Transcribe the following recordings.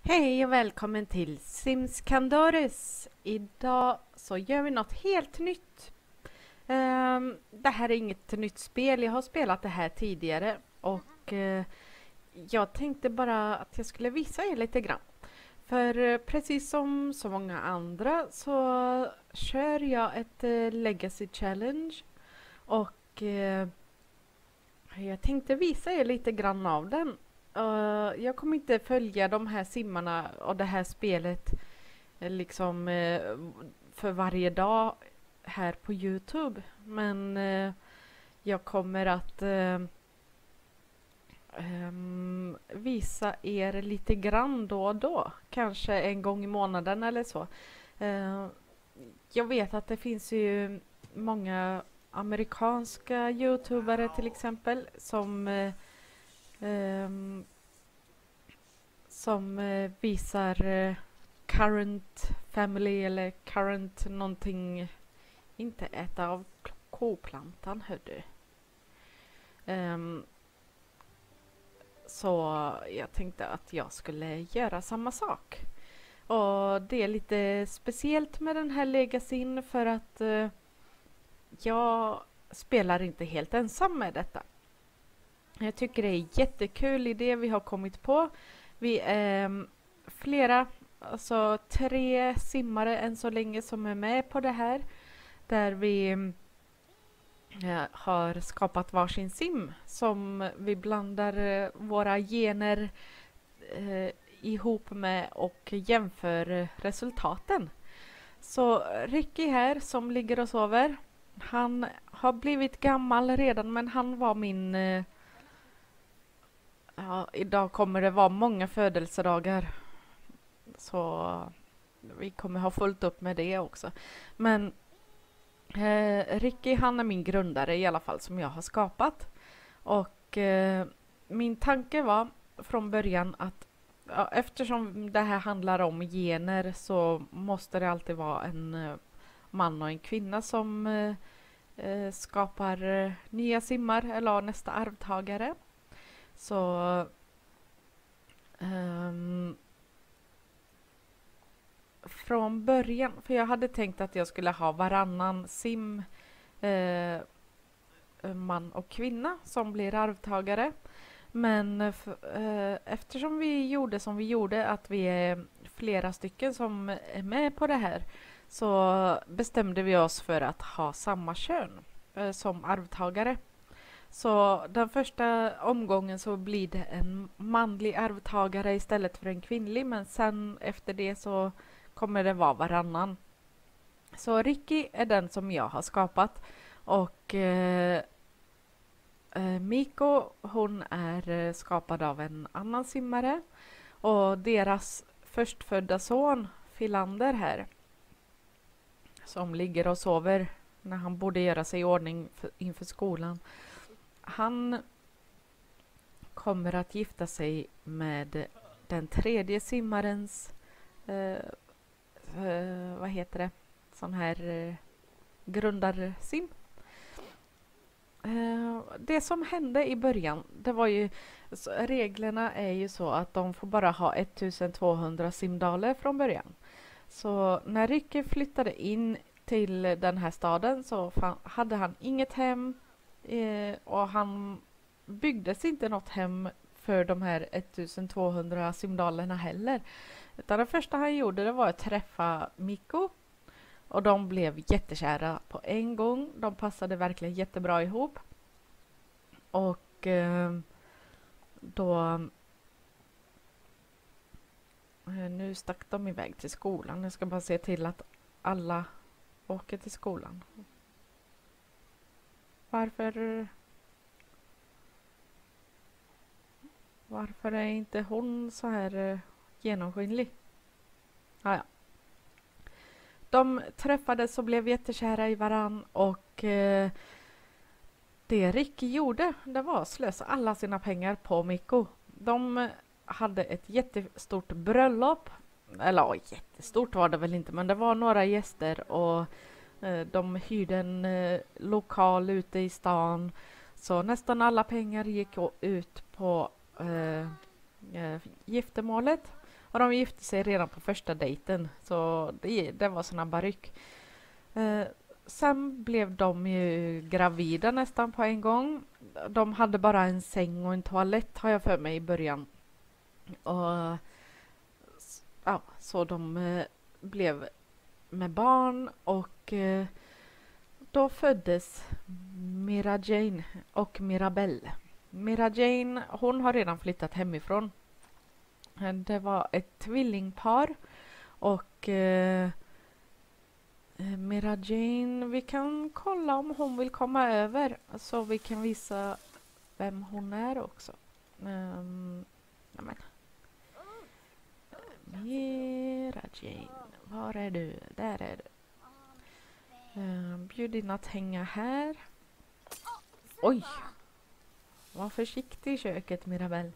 Hej och välkommen till Sims Candores. Idag så gör vi något helt nytt. Det här är inget nytt spel. Jag har spelat det här tidigare och jag tänkte bara att jag skulle visa er lite grann. För precis som så många andra så kör jag ett Legacy Challenge och jag tänkte visa er lite grann av den. Jag kommer inte följa de här simmarna och det här spelet liksom för varje dag här på Youtube. Men jag kommer att visa er lite grann då och då. Kanske en gång i månaden eller så. Jag vet att det finns ju många amerikanska youtubare till exempel som visar current family eller current någonting. Inte äta av koplantan, hördu. Så jag tänkte att jag skulle göra samma sak. Och det är lite speciellt med den här legacyn för att jag spelar inte helt ensam med detta. Jag tycker det är jättekul idé vi har kommit på. Vi är flera, alltså 3 simmare än så länge som är med på det här. Där vi har skapat varsin sim som vi blandar våra gener ihop med och jämför resultaten. Så Ricky här som ligger och sover, han har blivit gammal redan men han var min... idag kommer det vara många födelsedagar. Så vi kommer ha fullt upp med det också. Men Ricky, han är min grundare i alla fall som jag har skapat. Och min tanke var från början att eftersom det här handlar om gener så måste det alltid vara en man och en kvinna som skapar nya simmar eller nästa arvtagare. Så från början, för jag hade tänkt att jag skulle ha varannan sim man och kvinna som blir arvtagare. Men eftersom vi gjorde som vi gjorde, att vi är flera stycken som är med på det här, så bestämde vi oss för att ha samma kön som arvtagare. Så den första omgången så blir det en manlig arvtagare istället för en kvinnlig. Men sen efter det så kommer det vara varannan. Så Ricky är den som jag har skapat. Och Miko, hon är skapad av en annan simmare. Och deras förstfödda son, Filander här, som ligger och sover när han borde göra sig i ordning inför skolan. Han kommer att gifta sig med den tredje simmarens vad heter det? Sån här grundarsim. Det som hände i början, det var ju reglerna är ju så att de får bara ha 1200 simdaler från början. Så när Ricky flyttade in till den här staden så hade han inget hem. Och han byggdes inte något hem för de här 1200 simdalerna heller. Utan det första han gjorde, det var att träffa Miko. Och de blev jättekära på en gång. De passade verkligen jättebra ihop. Och då... Nu stack de iväg till skolan. Jag ska bara se till att alla åker till skolan. Varför är inte hon så här genomskinlig? Ja. De träffades och blev jättekära i varann och det Ricky gjorde, det var att slösa alla sina pengar på Miko. De hade ett jättestort bröllop. Eller jättestort var det väl inte, men det var några gäster och de hyrde en lokal ute i stan. Så nästan alla pengar gick ut på giftermålet. Och de gifte sig redan på första dejten. Så det var snabba ryck. Sen blev de ju gravida nästan på en gång. De hade bara en säng och en toalett har jag för mig i början. Och ja, så de blev med barn och då föddes Mira Jane och Mirabelle. Mira Jane, hon har redan flyttat hemifrån. Det var ett tvillingpar och Mira Jane, vi kan kolla om hon vill komma över så vi kan visa vem hon är också. Mira Jane, var är du? Där är du. Bjud in att hänga här. Oj! Var försiktig i köket, Mirabelle.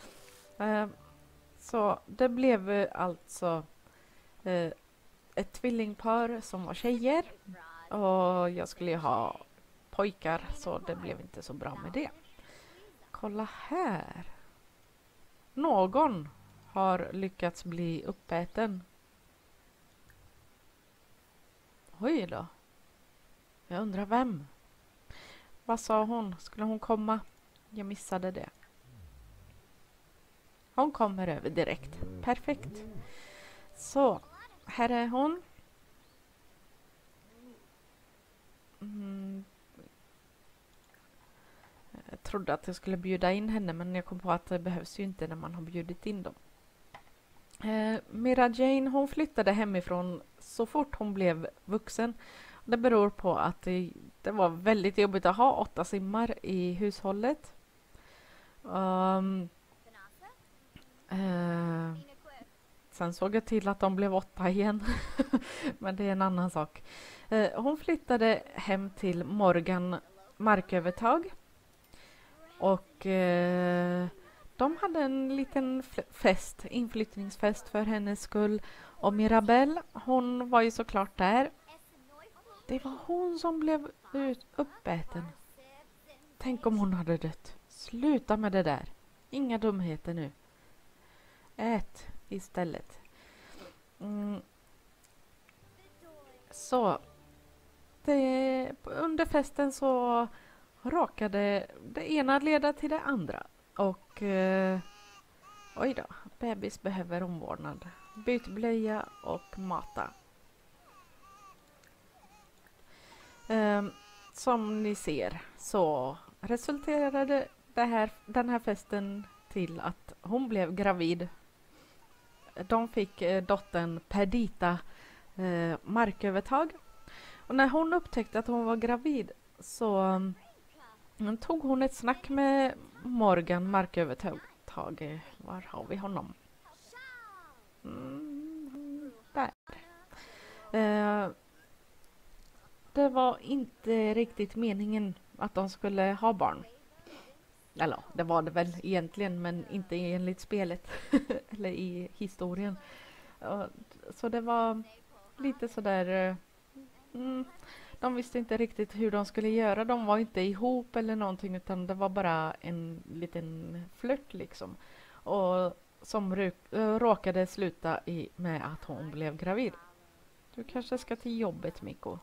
Så det blev alltså ett tvillingpar som var tjejer. Och jag skulle ju ha pojkar så det blev inte så bra med det. Kolla här. Någon har lyckats bli uppäten. Oj då. Jag undrar vem. Vad sa hon? Skulle hon komma? Jag missade det. Hon kommer över direkt. Perfekt. Så, här är hon. Jag trodde att jag skulle bjuda in henne men jag kom på att det behövs ju inte när man har bjudit in dem. Mira Jane, hon flyttade hemifrån så fort hon blev vuxen. Det beror på att det var väldigt jobbigt att ha 8 simmar i hushållet. Sen såg jag till att de blev 8 igen. Men det är en annan sak. Hon flyttade hem till Morgan markövertag. Och de hade en liten fest, inflyttningsfest för hennes skull. Och Mirabelle, hon var ju såklart där. Det var hon som blev uppäten. Tänk om hon hade dött. Sluta med det där. Inga dumheter nu. Ät istället. Så. Under festen så råkade det ena leda till det andra. Och oj då, bebis behöver omvårdnad. Byt blöja och mata. Som ni ser så resulterade den här festen till att hon blev gravid. De fick dottern Perdita markövertag. Och när hon upptäckte att hon var gravid så tog hon ett snack med Morgan markövertag. Var har vi honom? Där. Det var inte riktigt meningen att de skulle ha barn. Eller det var det väl egentligen men inte enligt spelet eller i historien. Så det var lite sådär... De visste inte riktigt hur de skulle göra. De var inte ihop eller någonting utan det var bara en liten flört liksom. Och som råkade sluta med att hon blev gravid. Du kanske ska till jobbet, Mikko.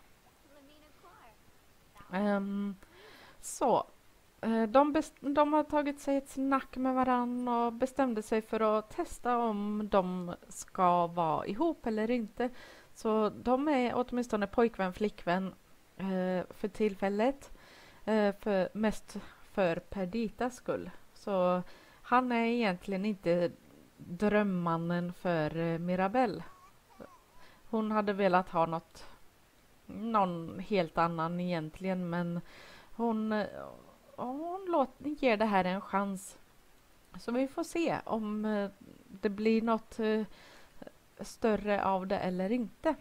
Så. De har tagit sig ett snack med varann och bestämde sig för att testa om de ska vara ihop eller inte. Så de är åtminstone pojkvän, flickvän för tillfället. Mest för Perditas skull. Så han är egentligen inte drömmannen för Mirabelle. Hon hade velat ha någon helt annan egentligen men hon ger det här en chans. Så vi får se om det blir något större av det eller inte.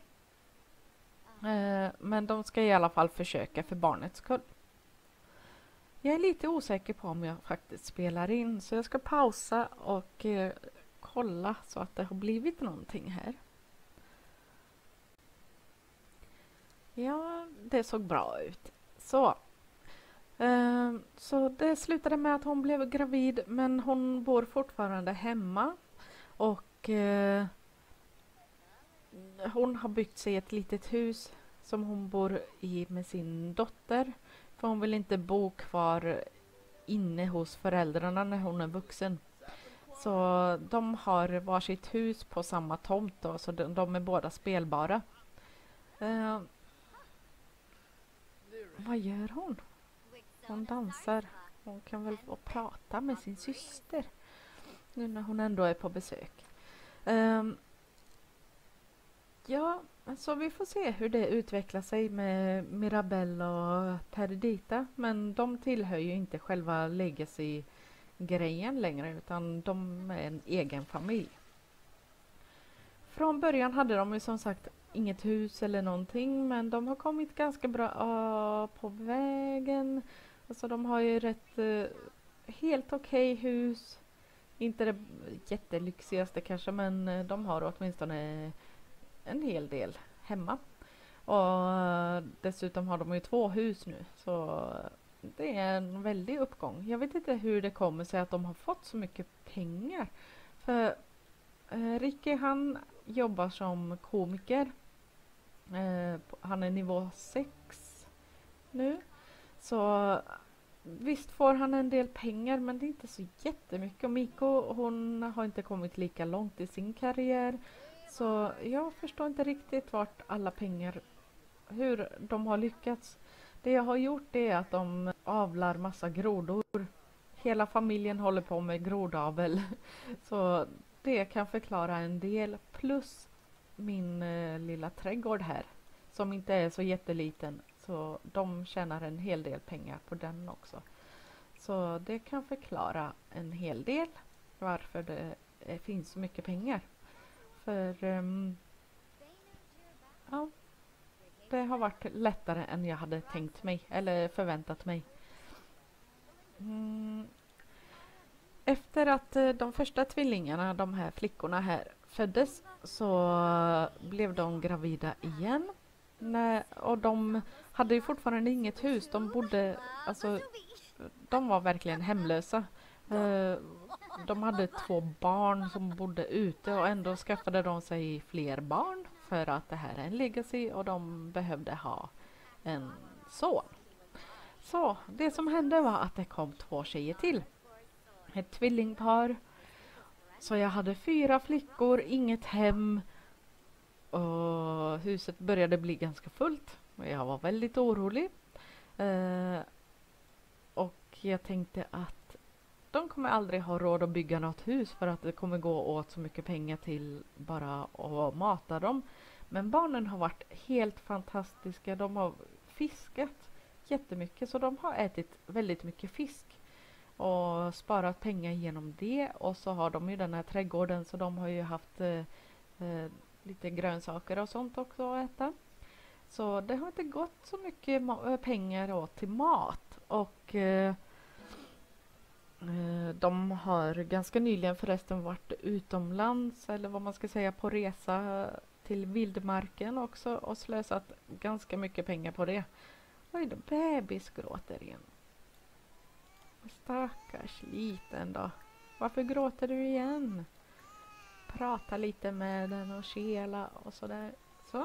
Men de ska i alla fall försöka för barnets skull. Jag är lite osäker på om jag faktiskt spelar in så jag ska pausa och kolla så att det har blivit någonting här. Ja, det såg bra ut. Så det slutade med att hon blev gravid men hon bor fortfarande hemma och Och hon har byggt sig ett litet hus som hon bor i med sin dotter. För hon vill inte bo kvar inne hos föräldrarna när hon är vuxen. Så de har varsitt hus på samma tomt då, så de är båda spelbara. Vad gör hon? Hon dansar. Hon kan väl få prata med sin syster nu när hon ändå är på besök. Ja, så vi får se hur det utvecklar sig med Mirabelle och Perdita. Men de tillhör ju inte själva Legacy-grejen längre, utan de är en egen familj. Från början hade de ju som sagt inget hus eller någonting, men de har kommit ganska bra på vägen. Alltså de har ju rätt helt okej hus. Inte det jättelyxigaste kanske, men de har åtminstone en hel del hemma. Och dessutom har de ju 2 hus nu, så det är en väldig uppgång. Jag vet inte hur det kommer sig att de har fått så mycket pengar. För Ricky, han jobbar som komiker. Han är nivå 6 nu. Så visst får han en del pengar, men det är inte så jättemycket. Och Miko, hon har inte kommit lika långt i sin karriär. Så jag förstår inte riktigt vart alla pengar, hur de har lyckats. Det jag har gjort är att de avlar massa grodor. Hela familjen håller på med grodavel. Så det kan förklara en del. Plus min lilla trädgård här, som inte är så jätteliten. Så de tjänar en hel del pengar på den också. Så det kan förklara en hel del varför det finns så mycket pengar. För ja, det har varit lättare än jag hade tänkt mig eller förväntat mig. Efter att de första tvillingarna, de här flickorna här, föddes så blev de gravida igen. Och de hade ju fortfarande inget hus. De bodde, alltså, de var verkligen hemlösa. De hade 2 barn som bodde ute och ändå skaffade de sig fler barn för att det här är en legacy och de behövde ha en son. Så det som hände var att det kom 2 tjejer till. Ett tvillingpar. Så jag hade 4 flickor, inget hem. Och huset började bli ganska fullt. Jag var väldigt orolig. Och jag tänkte att de kommer aldrig ha råd att bygga något hus för att det kommer gå åt så mycket pengar till bara att mata dem. Men barnen har varit helt fantastiska. De har fiskat jättemycket, så de har ätit väldigt mycket fisk och sparat pengar genom det. Och så har de ju den här trädgården, så de har ju haft lite grönsaker och sånt också att äta. Så det har inte gått så mycket pengar åt till mat. Och de har ganska nyligen förresten varit utomlands, eller vad man ska säga, på resa till vildmarken också och slösat ganska mycket pengar på det. Oj då, bebis gråter igen. Stackars liten då. Varför gråter du igen? Prata lite med den och kela och sådär. Så.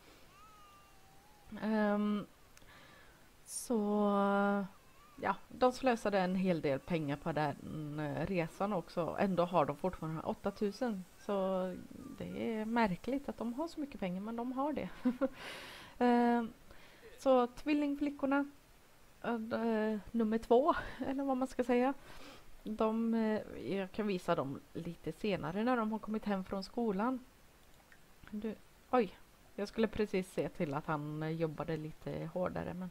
Så ja, de slösade en hel del pengar på den resan också. Ändå har de fortfarande 8000. Så det är märkligt att de har så mycket pengar, men de har det. Så tvillingflickorna, nummer 2, eller vad man ska säga. Jag kan visa dem lite senare när de har kommit hem från skolan. Oj, jag skulle precis se till att han jobbade lite hårdare. Men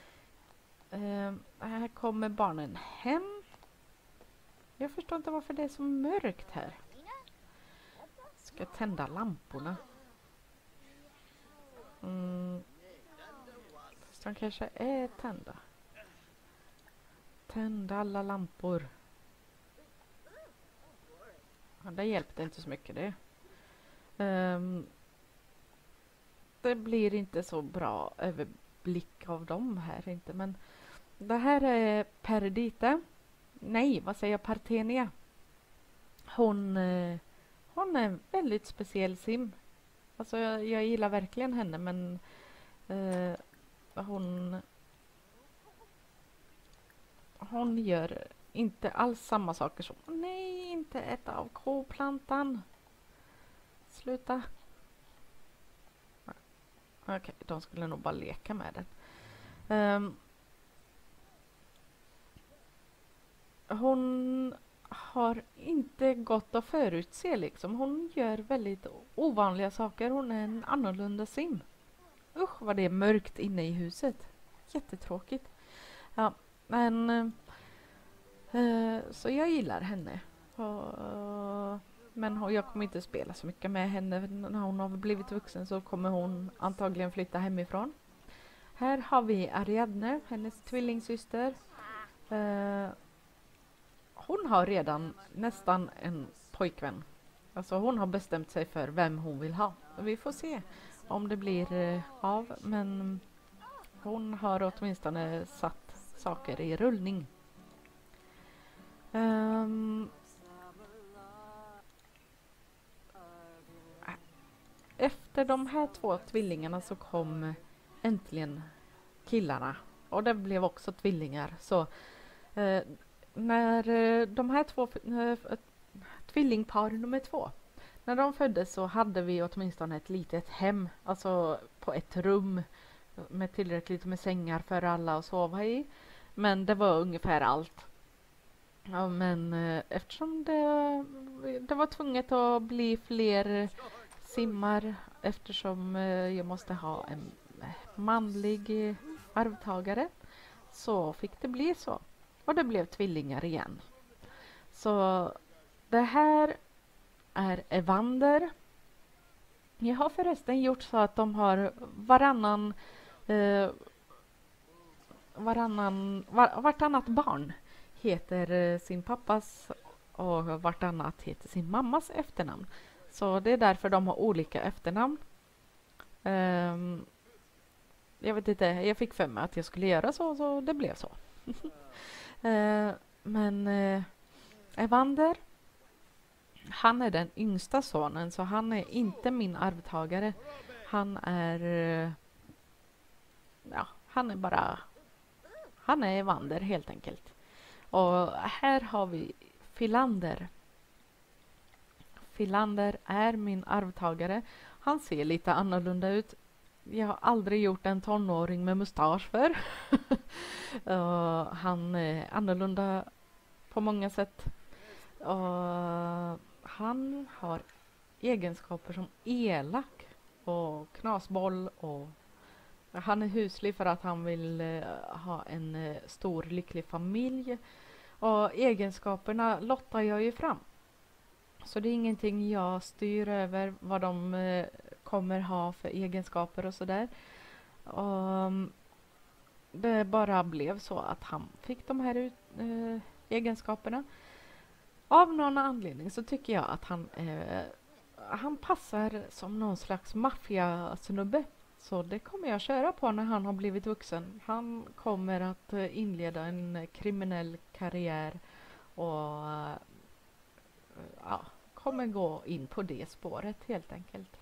här kommer barnen hem. Jag förstår inte varför det är så mörkt här. Ska tända lamporna. Fast de kanske är tända. Tända alla lampor. Ja, det hjälpte inte så mycket det. Det blir inte så bra överblick av dem här inte. Men det här är Perdita. Nej, vad säger jag? Partenia. Hon hon är en väldigt speciell sim. Alltså jag gillar verkligen henne, men eh, hon, hon gör inte alls samma saker som... Nej, inte äta av koplantan. Sluta. Okej, de skulle nog bara leka med den. Hon har inte gått att förutse liksom. Hon gör väldigt ovanliga saker. Hon är en annorlunda sim. Usch vad det är mörkt inne i huset. Jättetråkigt. Ja, men så jag gillar henne. Men jag kommer inte spela så mycket med henne. När hon har blivit vuxen så kommer hon antagligen flytta hemifrån. Här har vi Ariadne, hennes tvillingsyster. Hon har redan nästan en pojkvän. Alltså hon har bestämt sig för vem hon vill ha. Vi får se om det blir av. Men hon har åtminstone satt saker i rullning. Efter de här 2 tvillingarna så kom äntligen killarna. Och det blev också tvillingar. Så när de här 2 tvillingpar nummer 2, när de föddes så hade vi åtminstone ett litet hem. Alltså på ett rum med tillräckligt med sängar för alla att sova i. Men det var ungefär allt. Ja, men eftersom det var tvunget att bli fler simmar, eftersom jag måste ha en manlig arvtagare, så fick det bli så. Och det blev tvillingar igen. Så det här är Evander. Jag har förresten gjort så att de har vartannat barn heter sin pappas och vartannat heter sin mammas efternamn. Så det är därför de har olika efternamn. Jag vet inte, jag fick för mig att jag skulle göra så det blev så. Men Evander, han är den yngsta sonen, så han är inte min arvtagare. Han är han är Evander helt enkelt. Och här har vi Filander. Filander är min arvtagare. Han ser lite annorlunda ut. Jag har aldrig gjort en tonåring med mustasch för. Han är annorlunda på många sätt. Han har egenskaper som elak och knasboll. Och han är huslig för att han vill ha en stor lycklig familj. Och egenskaperna lottar jag ju fram. Så det är ingenting jag styr över vad de kommer ha för egenskaper och sådär. Det bara blev så att han fick de här egenskaperna. Av någon anledning så tycker jag att han passar som någon slags maffiasnubbe. Så det kommer jag köra på när han har blivit vuxen. Han kommer att inleda en kriminell karriär och kommer gå in på det spåret helt enkelt.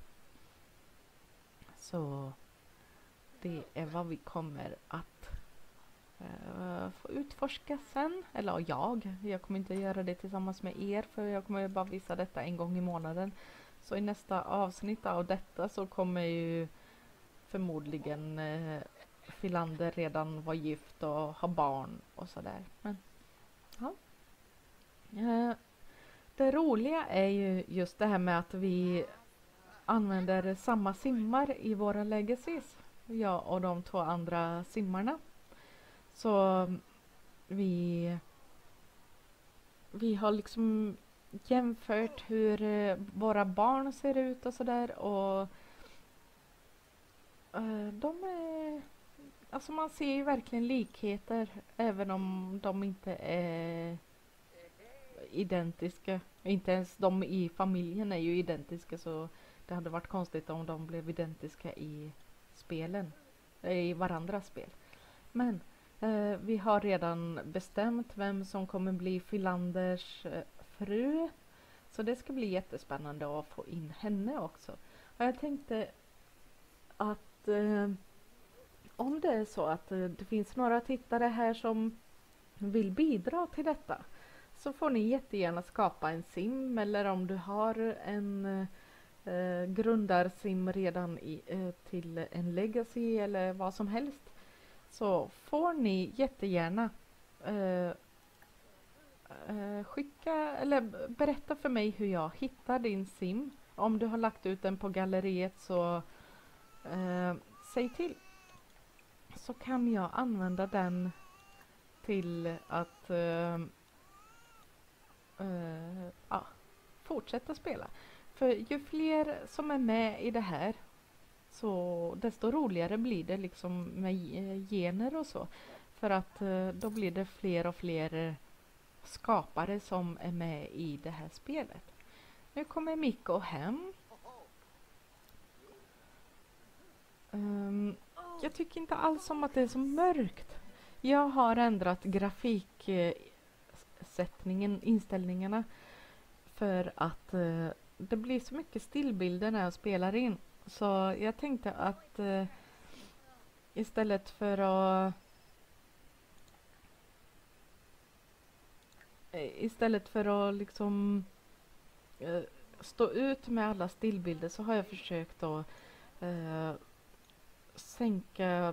Så det är vad vi kommer att få utforska sen. Eller jag kommer inte göra det tillsammans med er, för jag kommer bara visa detta en gång i månaden. Så i nästa avsnitt av detta så kommer ju förmodligen Filander redan vara gift och ha barn och sådär. Men ja. Det roliga är ju just det här med att vi använder samma simmar i våra legacies. Jag och de 2 andra simmarna. Så vi har liksom jämfört hur våra barn ser ut och sådär. Och de är... Alltså man ser ju verkligen likheter även om de inte är identiska. Inte ens de i familjen är ju identiska, så det hade varit konstigt om de blev identiska i spelen. I varandras spel. Men vi har redan bestämt vem som kommer bli Filanders fru. Så det ska bli jättespännande att få in henne också. Och jag tänkte att om det är så att det finns några tittare här som vill bidra till detta, så får ni jättegärna skapa en sim, eller om du har en grundarsim redan till en legacy eller vad som helst, så får ni jättegärna skicka eller berätta för mig hur jag hittar din sim. Om du har lagt ut den på galleriet, så säg till, så kan jag använda den till att fortsätta spela. För ju fler som är med i det här, så desto roligare blir det liksom med gener och så. För att då blir det fler och fler skapare som är med i det här spelet. Nu kommer Mikko hem. Jag tycker inte alls om att det är så mörkt. Jag har ändrat inställningarna för att det blir så mycket stillbilder när jag spelar in. Så jag tänkte att istället för att liksom stå ut med alla stillbilder, så har jag försökt att sänka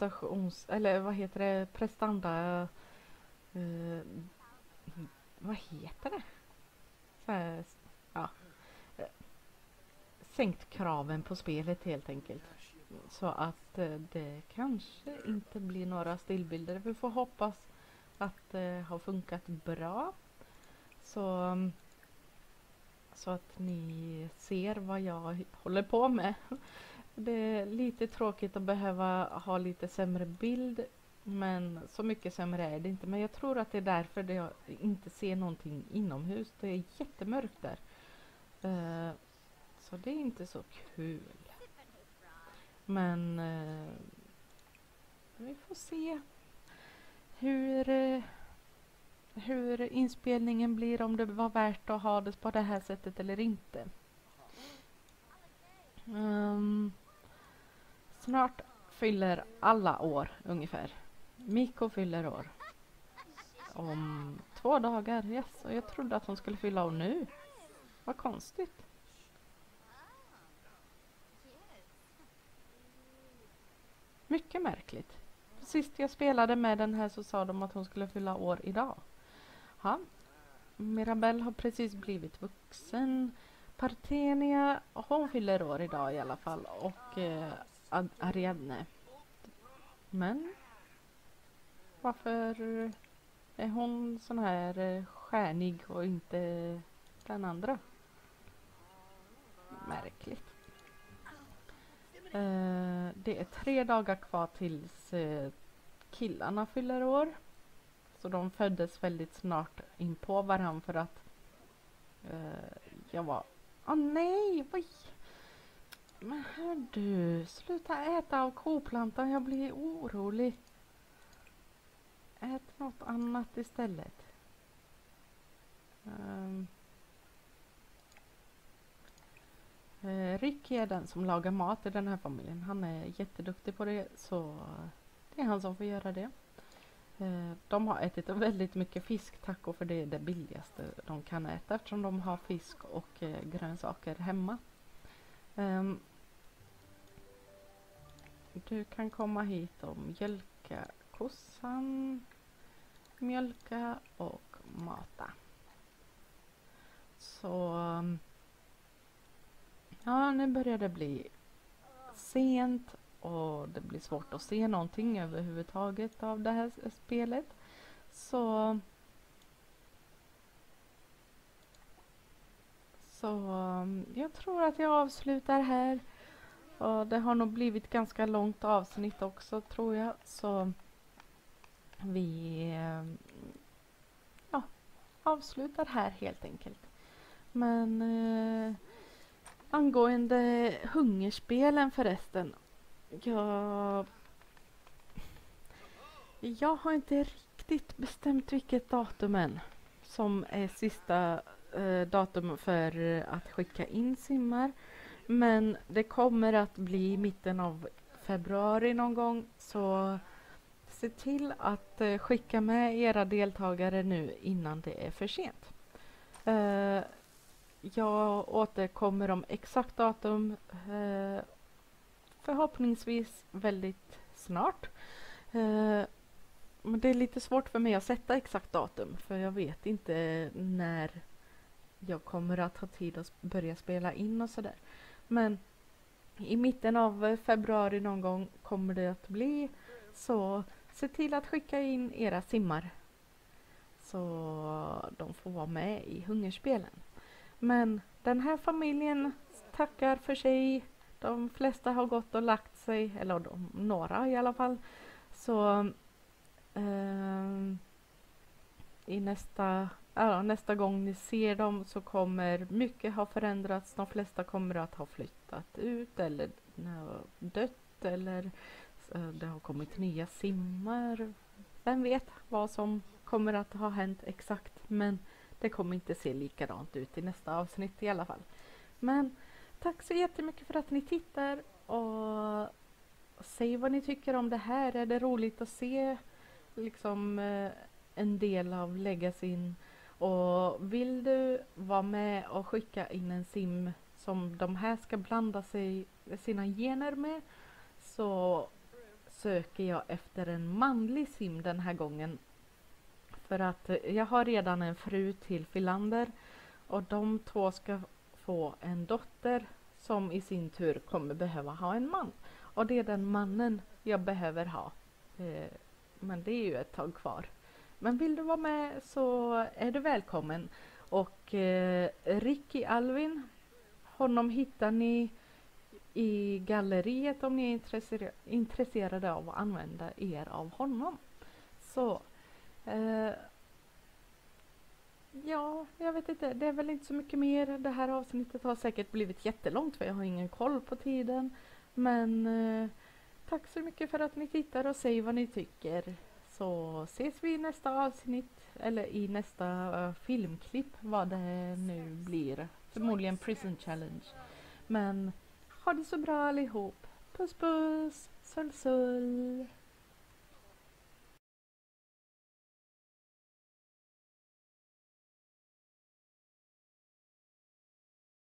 prestanda, vad heter det? Så här, sänkt kraven på spelet helt enkelt. Så att det kanske inte blir några stillbilder. Vi får hoppas att det har funkat bra. Så att ni ser vad jag håller på med. Det är lite tråkigt att behöva ha lite sämre bild, men så mycket sämre är det inte. Men jag tror att det är därför jag inte ser någonting inomhus. Det är jättemörkt där. Så det är inte så kul. Men vi får se hur inspelningen blir, om det var värt att ha det på det här sättet eller inte. Snart fyller alla år ungefär. Mikko fyller år om 2 dagar. Yes. Och jag trodde att hon skulle fylla år nu. Vad konstigt. Mycket märkligt. Sist jag spelade med den här så sa de att hon skulle fylla år idag. Ja. Mirabelle har precis blivit vuxen. Partenia, hon fyller år idag i alla fall. Och Ariadne. Men varför är hon sån här stjärnig och inte den andra? Märkligt. Det är 3 dagar kvar tills killarna fyller år. Så de föddes väldigt snart in på varandra, för att jag var... nej! Oj. Men hör du, sluta äta av koplantan, jag blir orolig. Ät något annat istället. Ricky är den som lagar mat i den här familjen. Han är jätteduktig på det, så det är han som får göra det. De har ätit väldigt mycket fisktaco, för det är det billigaste de kan äta, eftersom de har fisk och grönsaker hemma. Du kan komma hit och mjölka kossan, mjölka och mata. Så ja, nu börjar det bli sent och det blir svårt att se någonting överhuvudtaget av det här spelet. Så jag tror att jag avslutar här. Och det har nog blivit ganska långt avsnitt också, tror jag. Så vi avslutar här helt enkelt. Men angående hungerspelen förresten. Jag har inte riktigt bestämt vilket datum än som är sista datum för att skicka in simmar. Men det kommer att bli mitten av februari någon gång. Så se till att skicka med era deltagare nu innan det är för sent. Jag återkommer om exakt datum förhoppningsvis väldigt snart. Men det är lite svårt för mig att sätta exakt datum för jag vet inte när jag kommer att ha tid att börja spela in och sådär. Men i mitten av februari någon gång kommer det att bli, så se till att skicka in era simmar så de får vara med i hungerspelen. Men den här familjen tackar för sig. De flesta har gått och lagt sig, eller några i alla fall. Så i nästa gång ni ser dem så kommer mycket ha förändrats. De flesta kommer att ha flyttat ut eller dött eller det har kommit nya simmar. Vem vet vad som kommer att ha hänt exakt, men det kommer inte se likadant ut i nästa avsnitt i alla fall. Men tack så jättemycket för att ni tittar och säg vad ni tycker om det här. Är det roligt att se liksom en del av Legacyn? Och vill du vara med och skicka in en sim som de här ska blanda sina gener med, så söker jag efter en manlig sim den här gången. För att jag har redan en fru till Philander och de två ska få en dotter som i sin tur kommer behöva ha en man. Och det är den mannen jag behöver ha. Men det är ju ett tag kvar. Men vill du vara med så är du välkommen. Och Ricky Alvin, honom hittar ni i galleriet om ni är intresserade av att använda er av honom. Så ja, jag vet inte. Det är väl inte så mycket mer. Det här avsnittet har säkert blivit jättelångt för jag har ingen koll på tiden. Men tack så mycket för att ni tittar och säger vad ni tycker. Så ses vi i nästa avsnitt eller i nästa filmklipp, vad det nu blir. Förmodligen Prison Challenge. Men ha det så bra allihop. Puss puss, sull sull.